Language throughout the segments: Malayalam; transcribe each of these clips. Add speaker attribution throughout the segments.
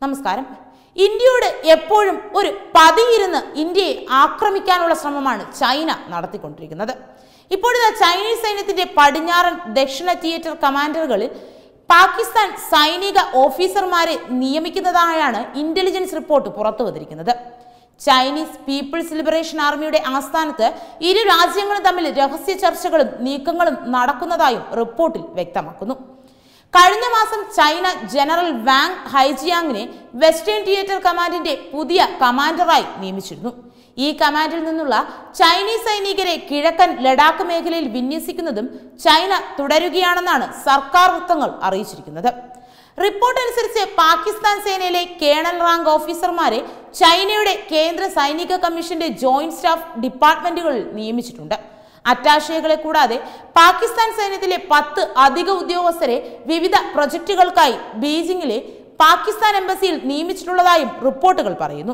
Speaker 1: നമസ്കാരം. ഇന്ത്യയോട് എപ്പോഴും ഒരു പതിയിരുന്ന് ഇന്ത്യയെ ആക്രമിക്കാനുള്ള ശ്രമമാണ് ചൈന നടത്തിക്കൊണ്ടിരിക്കുന്നത്. ഇപ്പോഴത്തെ ചൈനീസ് സൈന്യത്തിന്റെ പടിഞ്ഞാറൻ ദക്ഷിണ തിയേറ്റർ കമാൻഡറുകളിൽ പാകിസ്ഥാൻ സൈനിക ഓഫീസർമാരെ നിയമിക്കുന്നതായാണ് ഇന്റലിജൻസ് റിപ്പോർട്ട് പുറത്തു വന്നിരിക്കുന്നത്. ചൈനീസ് പീപ്പിൾസ് ലിബറേഷൻ ആർമിയുടെ ആസ്ഥാനത്ത് ഇരു രാജ്യങ്ങളും തമ്മിൽ രഹസ്യ ചർച്ചകളും നീക്കങ്ങളും നടക്കുന്നതായും റിപ്പോർട്ടിൽ വ്യക്തമാക്കുന്നു. കഴിഞ്ഞ മാസം ചൈന ജനറൽ വാങ് ഹൈജിയാങ്ങിനെ വെസ്റ്റേൺ തിയേറ്റർ കമാൻഡിന്റെ പുതിയ കമാൻഡറായി നിയമിച്ചിരുന്നു. ഈ കമാൻഡിൽ നിന്നുള്ള ചൈനീസ് സൈനികരെ കിഴക്കൻ ലഡാക്ക് മേഖലയിൽ വിന്യസിക്കുന്നതും ചൈന തുടരുകയാണെന്നാണ് സർക്കാർ വൃത്തങ്ങൾ അറിയിച്ചിരിക്കുന്നത്. റിപ്പോർട്ട് അനുസരിച്ച് പാകിസ്ഥാൻ സേനയിലെ കേണൽ റാങ്ക് ഓഫീസർമാരെ ചൈനയുടെ കേന്ദ്ര സൈനിക കമ്മീഷന്റെ ജോയിന്റ് സ്റ്റാഫ് ഡിപ്പാർട്ട്മെന്റുകളിൽ നിയമിച്ചിട്ടുണ്ട്. അറ്റാഷകളെ കൂടാതെ പാകിസ്ഥാൻ സൈന്യത്തിലെ 10 അധിക ഉദ്യോഗസ്ഥരെ വിവിധ പ്രൊജക്ടുകൾക്കായി ബീജിംഗിലെ പാകിസ്ഥാൻ എംബസിയിൽ നിയമിച്ചിട്ടുള്ളതായും റിപ്പോർട്ടുകൾ പറയുന്നു.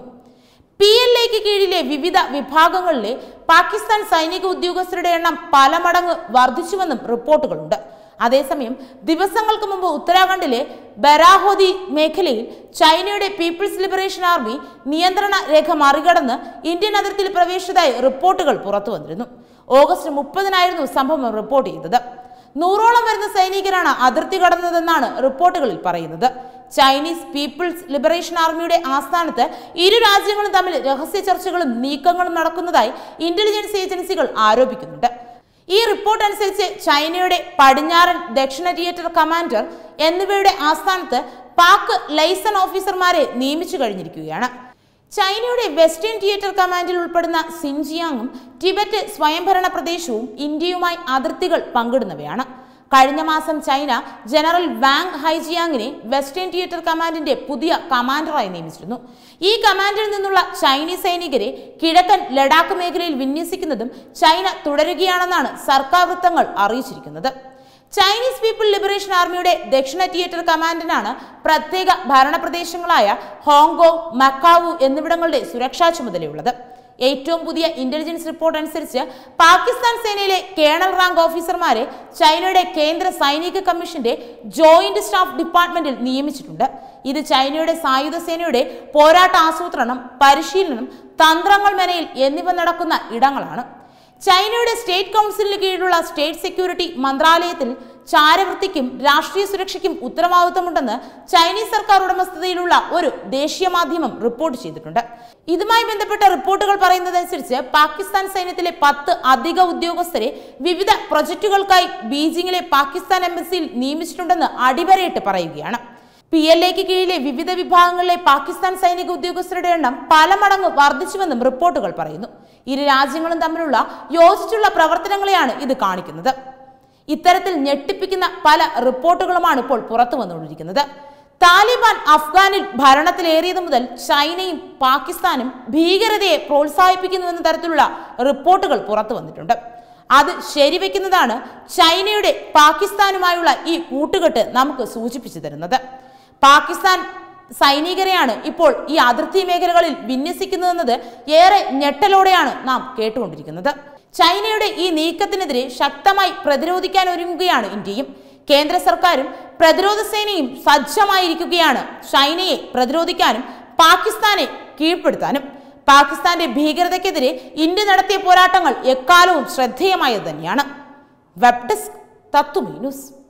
Speaker 1: PLAക്ക് കീഴിലെ വിവിധ വിഭാഗങ്ങളിലെ പാകിസ്ഥാൻ സൈനിക ഉദ്യോഗസ്ഥരുടെ എണ്ണം പല മടങ്ങ് വർദ്ധിച്ചുവെന്നും റിപ്പോർട്ടുകളുണ്ട്. അതേസമയം ദിവസങ്ങൾക്ക് മുമ്പ് ഉത്തരാഖണ്ഡിലെ ബരാഹോദി മേഖലയിൽ ചൈനയുടെ പീപ്പിൾസ് ലിബറേഷൻ ആർമി നിയന്ത്രണ രേഖ മറികടന്ന് ഇന്ത്യൻ അതിർത്തിയിൽ പ്രവേശിച്ചതായി റിപ്പോർട്ടുകൾ പുറത്തു വന്നിരുന്നു. ഓഗസ്റ്റ് 30-നായിരുന്നു സംഭവം റിപ്പോർട്ട് ചെയ്തത്. 100ഓളം വരുന്ന സൈനികരാണ് അതിർത്തി കടന്നതെന്നാണ് റിപ്പോർട്ടുകളിൽ പറയുന്നത്. ചൈനീസ് പീപ്പിൾസ് ലിബറേഷൻ ആർമിയുടെ ആസ്ഥാനത്ത് ഇരു രാജ്യങ്ങളും തമ്മിൽ രഹസ്യ ചർച്ചകളും നീക്കങ്ങളും നടക്കുന്നതായി ഇന്റലിജൻസ് ഏജൻസികൾ ആരോപിക്കുന്നുണ്ട്. ഈ റിപ്പോർട്ട് അനുസരിച്ച് ചൈനയുടെ പടിഞ്ഞാറൻ ദക്ഷിണ തിയേറ്റർ കമാൻഡർ എന്നിവയുടെ ആസ്ഥാനത്ത് പാക് ലൈസൺ ഓഫീസർമാരെ നിയമിച്ചു കഴിഞ്ഞിരിക്കുകയാണ്. ചൈനയുടെ വെസ്റ്റേൺ തിയേറ്റർ കമാൻഡിൽ ഉൾപ്പെടുന്ന സിൻജിയാങ്ങും ടിബറ്റ് സ്വയംഭരണ പ്രദേശവും ഇന്ത്യയുമായി അതിർത്തികൾ പങ്കിടുന്നവയാണ്. കഴിഞ്ഞ മാസം ചൈന ജനറൽ വാങ് ഹൈജിയാങ്ങിനെ വെസ്റ്റേൺ തിയേറ്റർ കമാൻഡിന്റെ പുതിയ കമാൻഡറായി നിയമിച്ചിരുന്നു. ഈ കമാൻഡിൽ നിന്നുള്ള ചൈനീസ് സൈനികരെ കിഴക്കൻ ലഡാക്ക് മേഖലയിൽ വിന്യസിക്കുന്നതും ചൈന തുടരുകയാണെന്നാണ് സർക്കാർ വൃത്തങ്ങൾ അറിയിച്ചിരിക്കുന്നത്. ചൈനീസ് പീപ്പിൾ ലിബറേഷൻ ആർമിയുടെ ദക്ഷിണ തിയേറ്റർ കമാൻഡിനാണ് പ്രത്യേക ഭരണപ്രദേശങ്ങളായ ഹോങ്കോങ്, മക്കാവു എന്നിവിടങ്ങളുടെ സുരക്ഷാ ചുമതലയുള്ളത്. ഏറ്റവും പുതിയ ഇന്റലിജൻസ് റിപ്പോർട്ട് അനുസരിച്ച് പാകിസ്ഥാൻ സേനയിലെ കേണൽ റാങ്ക് ഓഫീസർമാരെ ചൈനയുടെ കേന്ദ്ര സൈനിക കമ്മീഷന്റെ ജോയിന്റ് സ്റ്റാഫ് ഡിപ്പാർട്ട്മെന്റിൽ നിയമിച്ചിട്ടുണ്ട്. ഇത് ചൈനയുടെ സായുധ സേനയുടെ പോരാട്ട ആസൂത്രണം, പരിശീലനം, തന്ത്രങ്ങൾ മെനയിൽ എന്നിവ നടക്കുന്ന ഇടങ്ങളാണ്. ചൈനയുടെ സ്റ്റേറ്റ് കൗൺസിലിന് കീഴിലുള്ള സ്റ്റേറ്റ് സെക്യൂരിറ്റി മന്ത്രാലയത്തിൽ ചാരവൃത്തിക്കും രാഷ്ട്രീയ സുരക്ഷയ്ക്കും ഉത്തരവാദിത്തമുണ്ടെന്ന് ചൈനീസ് സർക്കാർ ഉടമസ്ഥതയിലുള്ള ഒരു ദേശീയ മാധ്യമം റിപ്പോർട്ട് ചെയ്തിട്ടുണ്ട്. ഇതുമായി ബന്ധപ്പെട്ട റിപ്പോർട്ടുകൾ പറയുന്നതനുസരിച്ച് പാകിസ്ഥാൻ സൈന്യത്തിലെ 10 അധിക ഉദ്യോഗസ്ഥരെ വിവിധ പ്രൊജക്ടുകൾക്കായി ബീജിംഗിലെ പാകിസ്ഥാൻ എംബസിയിൽ നിയമിച്ചിട്ടുണ്ടെന്ന് അടിവരയിട്ട് പറയുകയാണ്. PLAക്ക് കീഴിലെ വിവിധ വിഭാഗങ്ങളിലെ പാകിസ്ഥാൻ സൈനിക ഉദ്യോഗസ്ഥരുടെ എണ്ണം പല മടങ്ങ് വർദ്ധിച്ചുവെന്നും റിപ്പോർട്ടുകൾ പറയുന്നു. ഇരു രാജ്യങ്ങളും തമ്മിലുള്ള യോജിച്ചുള്ള പ്രവർത്തനങ്ങളെയാണ് ഇത് കാണിക്കുന്നത്. ഇത്തരത്തിൽ ഞെട്ടിപ്പിക്കുന്ന പല റിപ്പോർട്ടുകളുമാണ് ഇപ്പോൾ പുറത്തു വന്നുകൊണ്ടിരിക്കുന്നത്. താലിബാൻ അഫ്ഗാനിൽ ഭരണത്തിലേറിയത് മുതൽ ചൈനയും പാകിസ്ഥാനും ഭീകരതയെ പ്രോത്സാഹിപ്പിക്കുന്നുവെന്ന തരത്തിലുള്ള റിപ്പോർട്ടുകൾ പുറത്തു വന്നിട്ടുണ്ട്. അത് ശരിവെക്കുന്നതാണ് ചൈനയുടെ പാകിസ്ഥാനുമായുള്ള ഈ കൂട്ടുകെട്ട് നമുക്ക് സൂചിപ്പിച്ചു തരുന്നത്. പാകിസ്ഥാൻ സൈനികരെയാണ് ഇപ്പോൾ ഈ അതിർത്തി മേഖലകളിൽ വിന്യസിക്കുന്നതെന്നത് ഏറെ ഞെട്ടലോടെയാണ് നാം കേട്ടുകൊണ്ടിരിക്കുന്നത്. ചൈനയുടെ ഈ നീക്കത്തിനെതിരെ ശക്തമായി പ്രതിരോധിക്കാൻ ഒരുങ്ങുകയാണ് ഇന്ത്യയും. കേന്ദ്ര സർക്കാരും പ്രതിരോധ സേനയും സജ്ജമായിരിക്കുകയാണ് ചൈനയെ പ്രതിരോധിക്കാനും പാകിസ്ഥാനെ കീഴ്പ്പെടുത്താനും. പാകിസ്ഥാന്റെ ഭീകരതയ്ക്കെതിരെ ഇന്ത്യ നടത്തിയ പോരാട്ടങ്ങൾ എക്കാലവും ശ്രദ്ധേയമായത് തന്നെയാണ്. Web desk Tathvamayi news.